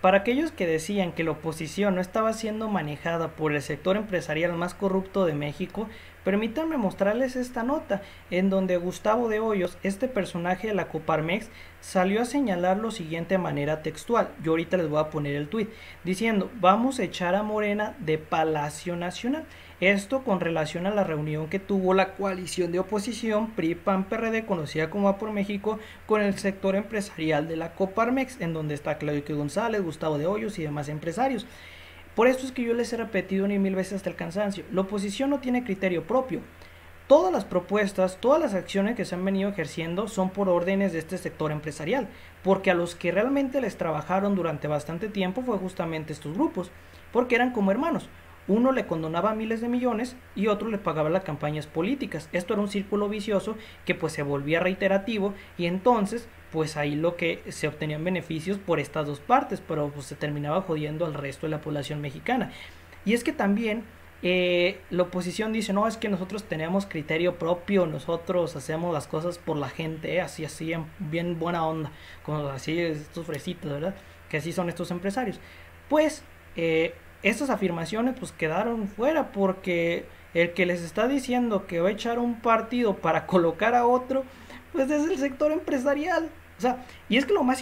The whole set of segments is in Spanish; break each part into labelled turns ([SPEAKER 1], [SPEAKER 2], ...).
[SPEAKER 1] Para aquellos que decían que la oposición no estaba siendo manejada por el sector empresarial más corrupto de México, permítanme mostrarles esta nota, en donde Gustavo de Hoyos, este personaje de la Coparmex, salió a señalar lo siguiente de manera textual. Yo ahorita les voy a poner el tuit, diciendo: vamos a echar a Morena de Palacio Nacional. Esto con relación a la reunión que tuvo la coalición de oposición PRI-PAN-PRD, conocida como Va por México, con el sector empresarial de la Coparmex, en donde está Claudio González, Gustavo de Hoyos y demás empresarios. Por esto es que yo les he repetido ni mil veces hasta el cansancio: la oposición no tiene criterio propio. Todas las propuestas, todas las acciones que se han venido ejerciendo son por órdenes de este sector empresarial, porque a los que realmente les trabajaron durante bastante tiempo fue justamente estos grupos, porque eran como hermanos. Uno le condonaba miles de millones y otro le pagaba las campañas políticas. Esto era un círculo vicioso que pues se volvía reiterativo, y entonces pues ahí lo que se obtenían beneficios por estas dos partes, pero pues se terminaba jodiendo al resto de la población mexicana. Y es que también la oposición dice: no, es que nosotros tenemos criterio propio, nosotros hacemos las cosas por la gente, así, bien buena onda, como así estos fresitos, ¿verdad? Que así son estos empresarios. Pues estas afirmaciones pues quedaron fuera, porque el que les está diciendo que va a echar un partido para colocar a otro, pues es el sector empresarial. O sea, y es que lo más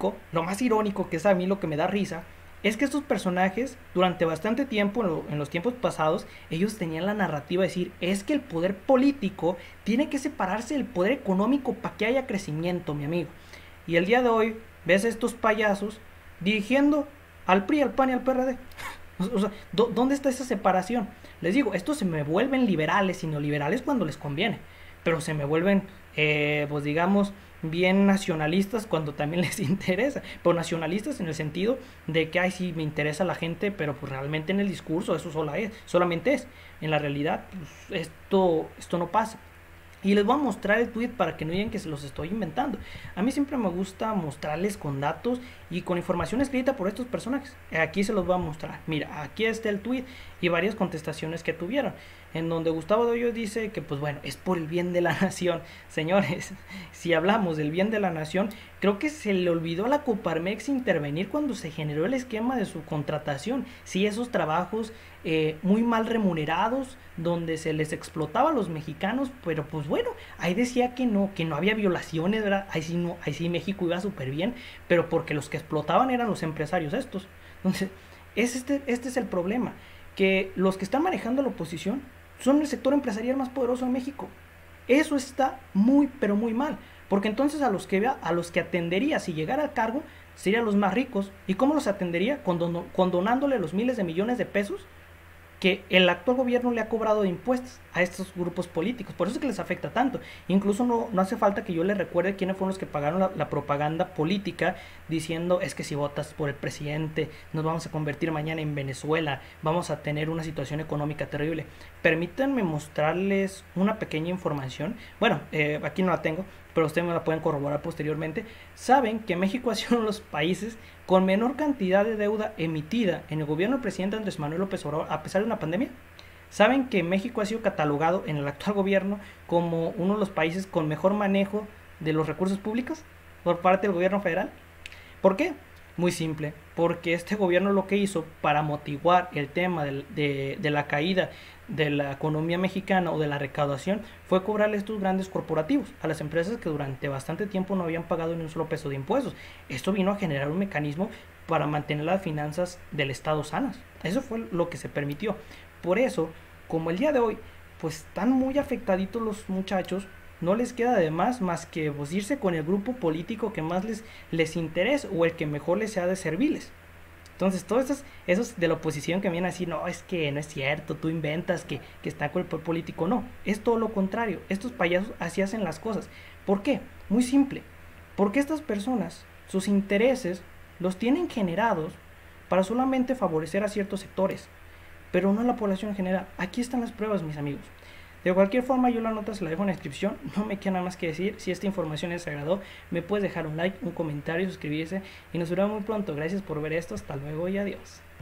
[SPEAKER 1] irónico que es a mí lo que me da risa, es que estos personajes durante bastante tiempo, en los tiempos pasados, ellos tenían la narrativa de decir: es que el poder político tiene que separarse del poder económico para que haya crecimiento, mi amigo. Y el día de hoy ves a estos payasos dirigiendo al PRI, al PAN y al PRD. O sea, ¿dónde está esa separación? Les digo, estos se me vuelven liberales y neoliberales cuando les conviene, pero se me vuelven, pues digamos, bien nacionalistas cuando también les interesa, pero nacionalistas en el sentido de que, ay, sí, me interesa la gente, pero pues realmente en el discurso eso solamente es. En la realidad, pues, esto no pasa. Y les voy a mostrar el tweet para que no digan que se los estoy inventando. A mí siempre me gusta mostrarles con datos y con información escrita por estos personajes. Aquí se los voy a mostrar. Mira, aquí está el tweet y varias contestaciones que tuvieron, en donde Gustavo de Hoyos dice que pues bueno, es por el bien de la nación. Señores, si hablamos del bien de la nación, creo que se le olvidó a la Coparmex intervenir cuando se generó el esquema de su contratación. Sí, esos trabajos muy mal remunerados, donde se les explotaba a los mexicanos, pero pues bueno, ahí decía que no había violaciones, ¿verdad? Ahí sí, no, ahí sí México iba súper bien, pero porque los que explotaban eran los empresarios estos. Entonces, este es el problema, que los que están manejando la oposición son el sector empresarial más poderoso en México. Eso está muy, pero muy mal, porque entonces a los que atendería si llegara al cargo serían los más ricos. ¿Y cómo los atendería? Condonándole los miles de millones de pesos que el actual gobierno le ha cobrado de impuestos a estos grupos políticos. Por eso es que les afecta tanto. Incluso no hace falta que yo les recuerde quiénes fueron los que pagaron la propaganda política diciendo: es que si votas por el presidente nos vamos a convertir mañana en Venezuela, vamos a tener una situación económica terrible. Permítanme mostrarles una pequeña información. Bueno, aquí no la tengo, pero ustedes me la pueden corroborar posteriormente. Saben que México ha sido uno de los países con menor cantidad de deuda emitida en el gobierno del presidente Andrés Manuel López Obrador, a pesar de una pandemia. Saben que México ha sido catalogado en el actual gobierno como uno de los países con mejor manejo de los recursos públicos por parte del gobierno federal. ¿Por qué? Muy simple, porque este gobierno lo que hizo para motivar el tema de la caída de la economía mexicana o de la recaudación fue cobrarle estos grandes corporativos a las empresas que durante bastante tiempo no habían pagado ni un solo peso de impuestos. Esto vino a generar un mecanismo para mantener las finanzas del Estado sanas. Eso fue lo que se permitió. Por eso, como el día de hoy pues están muy afectaditos los muchachos, no les queda de más que pues, irse con el grupo político que más les interese o el que mejor les sea de servirles. Entonces, todos esos de la oposición que vienen así: no, es que no es cierto, tú inventas que está con el poder político. No, es todo lo contrario. Estos payasos así hacen las cosas. ¿Por qué? Muy simple. Porque estas personas, sus intereses, los tienen generados para solamente favorecer a ciertos sectores, pero no a la población en general. Aquí están las pruebas, mis amigos. De cualquier forma, yo la nota se la dejo en la descripción. No me queda nada más que decir. Si esta información les agradó, me puedes dejar un like, un comentario, suscribirse y nos vemos muy pronto. Gracias por ver esto. Hasta luego y adiós.